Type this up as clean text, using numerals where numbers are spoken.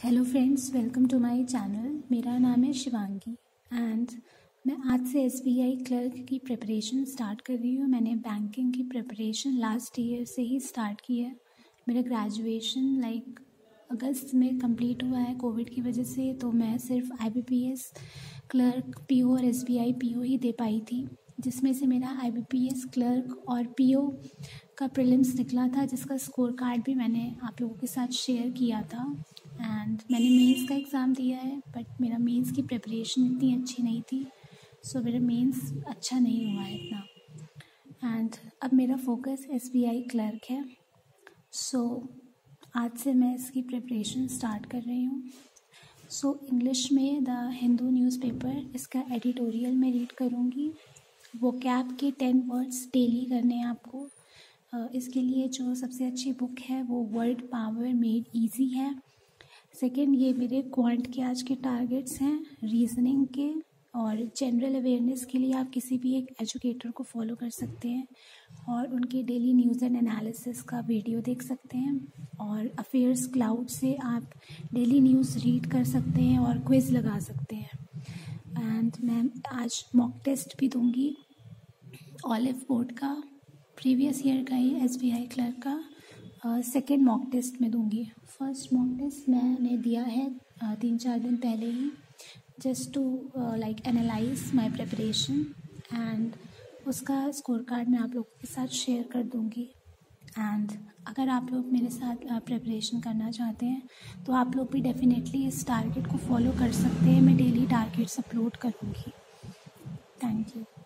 Hello friends, welcome to my channel. मेरा नाम है शिवांगी एंड मैं आज से एसबीआई क्लर्क की प्रिपरेशन स्टार्ट कर रही हूँ। मैंने बैंकिंग की प्रिपरेशन लास्ट ईयर से ही स्टार्ट की है। मेरा ग्रेजुएशन अगस्त में कंप्लीट हुआ है कोविड की वजह से, तो मैं सिर्फ आईबीपीएस क्लर्क पीओ और एसबीआई पीओ ही दे पाई थी, जिसमें से मेरा आईबीपीएस क्लर्क और पीओ का प्रीलिम्स निकला था, जिसका स्कोर कार्ड भी मैंने आप लोगों के साथ शेयर किया था। एंड मैंने मेंस का एग्ज़ाम दिया है, बट मेरा मेंस की प्रिपरेशन इतनी अच्छी नहीं थी, सो मेरा मेंस अच्छा नहीं हुआ है इतना। एंड अब मेरा फोकस एसबीआई क्लर्क है, सो आज से मैं इसकी प्रिपरेशन स्टार्ट कर रही हूँ। सो इंग्लिश में द हिंदू न्यूज़पेपर, इसका एडिटोरियल मैं रीड करूँगी। वोकैब के 10 वर्ड्स डेली करने हैं आपको। इसके लिए जो सबसे अच्छी बुक है वो वर्ड पावर मेड इजी है। सेकंड, ये मेरे क्वांट के आज के टारगेट्स हैं, रीजनिंग के और जनरल अवेयरनेस के लिए आप किसी भी एक एजुकेटर को फॉलो कर सकते हैं और उनके डेली न्यूज़ एंड एनालिसिस का वीडियो देख सकते हैं। और अफेयर्स क्लाउड से आप डेली न्यूज़ रीड कर सकते हैं और क्विज़ लगा सकते हैं। एंड मैं आज मॉक टेस्ट भी दूंगी, ऑलिव बोर्ड का, प्रीवियस ईयर का ही एसबीआई क्लर्क का सेकेंड मॉक टेस्ट में दूंगी। फर्स्ट मॉक टेस्ट मैंने दिया है 3-4 दिन पहले ही, just to analyse my preparation, and उसका स्कोर कार्ड मैं आप लोगों के साथ शेयर कर दूंगी। एंड अगर आप लोग मेरे साथ प्रिपरेशन करना चाहते हैं तो आप लोग भी डेफिनेटली इस टारगेट को फॉलो कर सकते हैं। मैं डेली टारगेट्स अपलोड करूँगी। Thank you.